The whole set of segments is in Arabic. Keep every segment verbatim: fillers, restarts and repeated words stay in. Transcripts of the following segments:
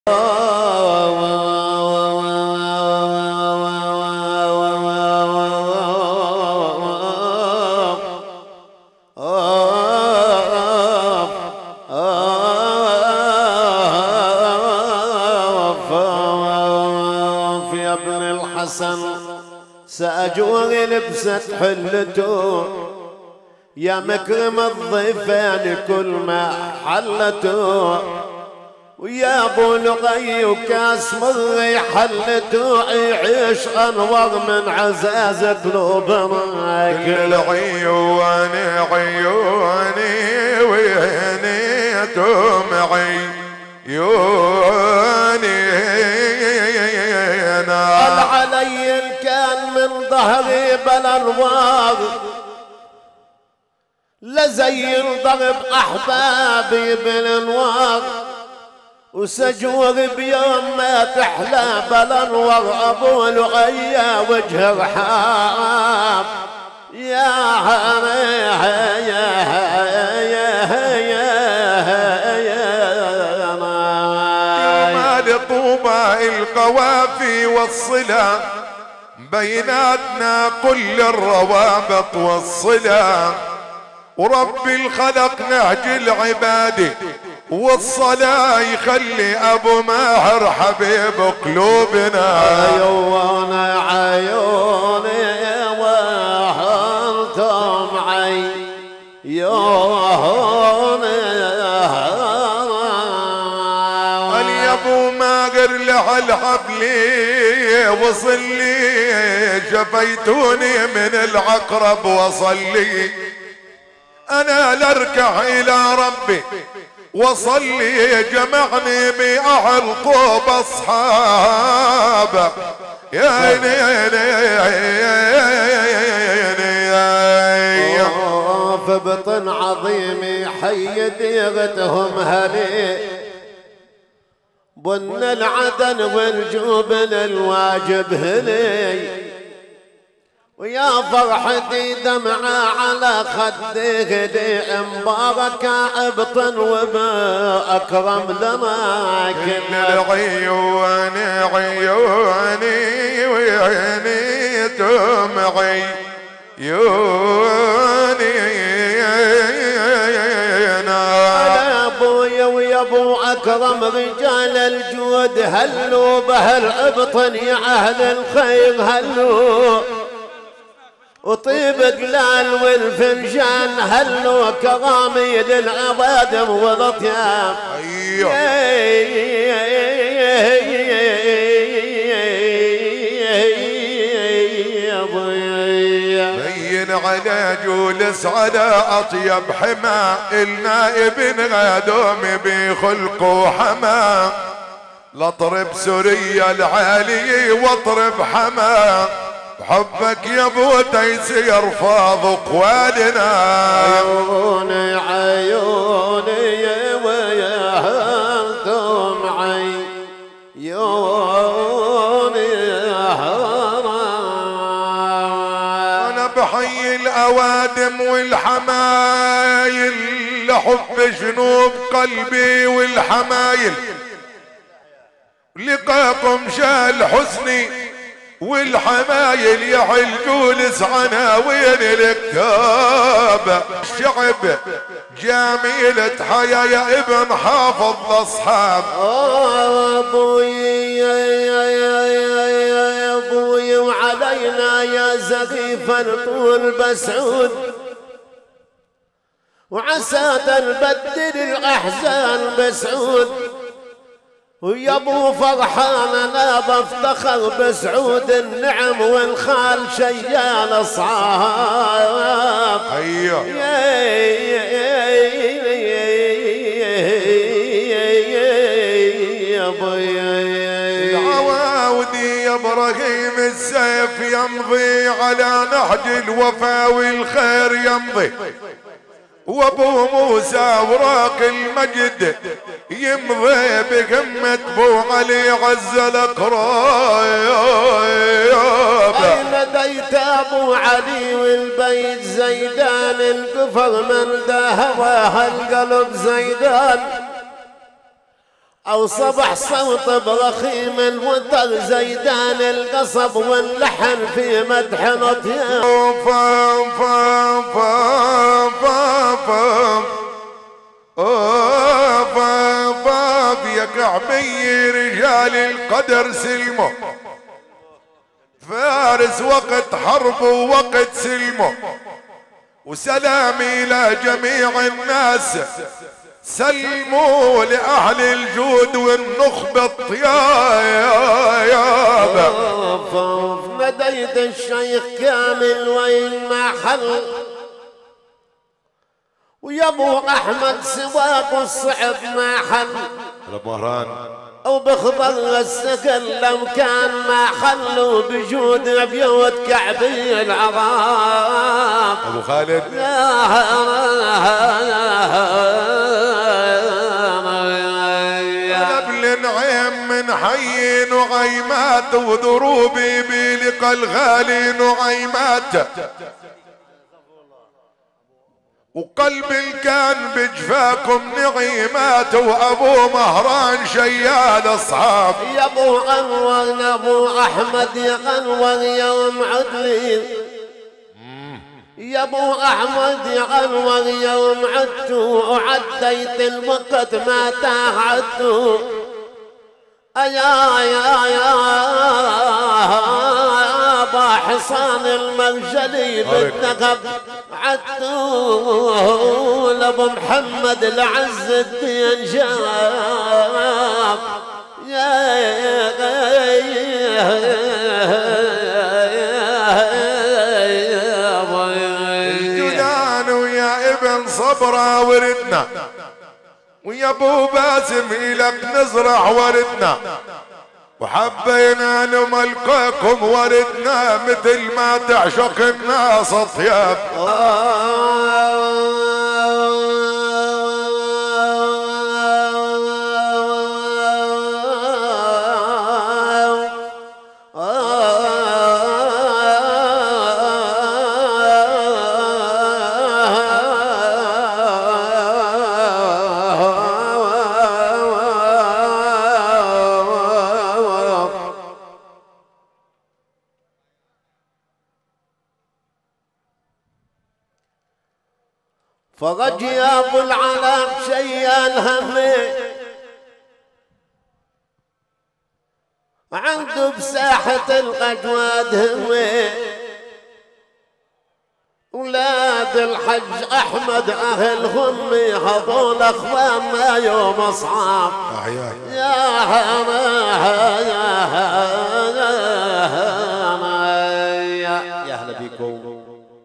يا ابن الحسن سأجوغ لبست حلته يا مكرم الضيفين كل ما حلته ويا ابو لقي وكاس مري حلته يعيش انور من عزاز قلوبنا كل عيوني عيوني وهنيتم عيوني العلي كان من ظهري بالانوار لزين ضرب احبابي بالانوار وسجور بيوم ما تحلى بالانوار ابو لؤي وجه رحاب يا مال طوبى القوافي والصلة بيناتنا كل الروابط والصلة ورب الخلق نهج العباد والصلاة يخلي ابو ماهر حبيب قلوبنا عيوني عيوني وانتم عيوني يا ابو ماهر لهالحبلي وصل لي شفيتوني من العقرب وصل لي انا لاركع الى ربي وصلي جمعني بأهل طوب أصحابه يا عيني يا في بطن عظيمي حي ديغتهم هني بن العدن والجبن الواجب هني ويا فرحتي دمعة على خدي هدي مباركة ابطن وبأكرم لنا كل العيون عيوني وعيني دمعي عيوني انا ابويا ويا ابو اكرم رجال الجود هلوا بهالابطن يا اهل الخير هلوا وطيب قلال والفنجان هلوا كرامي للعوادم والاطياب بين على جولس على اطيب حما النائب غادوم بخلقه حما لاطرب سوريا العالي واطرب حما حبك يا ابو تيسير فاض اقوالنا عيوني عيوني ويا انتم عيوني انا بحي الاوادم والحمايل لحب جنوب قلبي والحمايل لقاكم شال حسني والحمايل يحل جولس عناوين الكتاب الشعب جميلة حيا يا ابن حافظ الاصحاب ابوي يا ابوي وعلينا يا زغيفا طول بسعود وعسى تنبدل الاحزان بسعود ويا ابو فرحان انا بفتخر بسعود النعم والخال شيال اصحاب ايوه يا ابوي العواودي يا ابراهيم السيف يمضي على نهج الوفا والخير يمضي وابو موسى وراق المجد يمضي بقمة بو علي عز الاقراب اين ديت ابو علي والبيت زيدان القفر من دهواها القلب زيدان او صبح صوت برخيم الوتر زيدان القصب واللحن في مدح الاطياب. فام فام فام فام فام فام فام يا كعبي رجال القدر سلموا، فارس وقت حرب ووقت سلمه، وسلامي إلى جميع الناس سلموا لأهل الجود والنخبة الطياب. نديت الشيخ كامل وين ما حل، ويا ابو احمد سواق الصعب ما حل، المهران وبخبر السكن لو كان ما خلوا بجود بيوت كعبي العظام. ابو خالد قبل نعيم من حي نعيمات، وضروبي بلقى الغالي نعيمات، وقلبي كان بجفاكم نعيمات، وابو مهران شيال اصحاب. يا ابو انور ابو احمد يا انور يوم عدلي، يا ابو احمد يا انور يوم عدتوا وعديت الوقت ما تعدتوا. يا يا يا با حصان المرجلي بالنقب عدتوا لابو محمد لعز الدين جاب. يا الجدان ويا ابن صبرا وردنا، ويا ابو باسم إلك نزرع وردنا، وحبينا نملككم وردنا مثل ما تعشق الناس اطياب. فرج يا ابو العلاق شيال همي، عنده بساحة القجواد همي، ولاد الحج احمد اهل همي هذول اخوان ما يوم اصحاب. يا يا اهلا بيكم.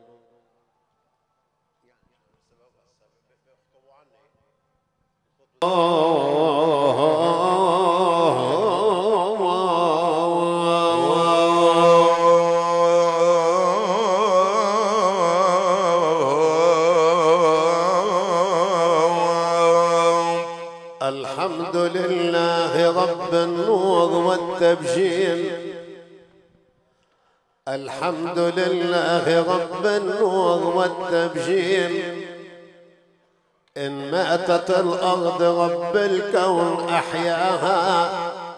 الحمد لله رب النور والتبجيل، الحمد لله رب النور والتبجيل. إن ماتت الأرض رب الكون أحياها،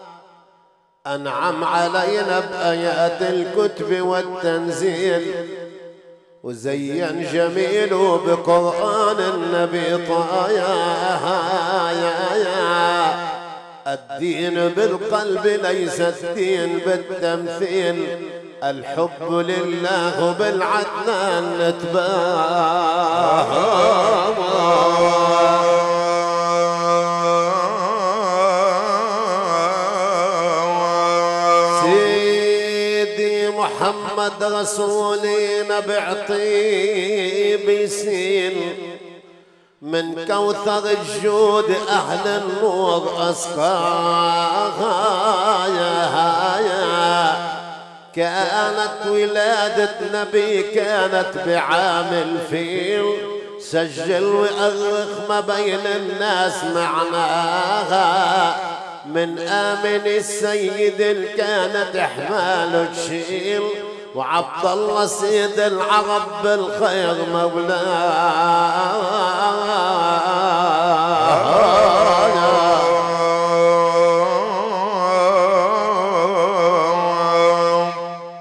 أنعم علينا بآيات الكتب والتنزيل، وزين جميله بقرآن النبي طاياها. الدين بالقلب ليس الدين بالتمثيل، الحب لله بالعدنان نتباهى. سيدي محمد رسولي نبع طيب سين، من كوثر الجود أهل النور أسقاها. يا كانت ولادة نبي كانت بعام الفيل، سجل وأرخ ما بين الناس معناها. من آمن السيد اللي كانت إحماله تشيل، وعبد الله سيد العرب بالخير مولاه.